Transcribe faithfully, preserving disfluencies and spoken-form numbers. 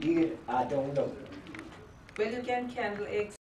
did, I don't know. Well, you can candle eggs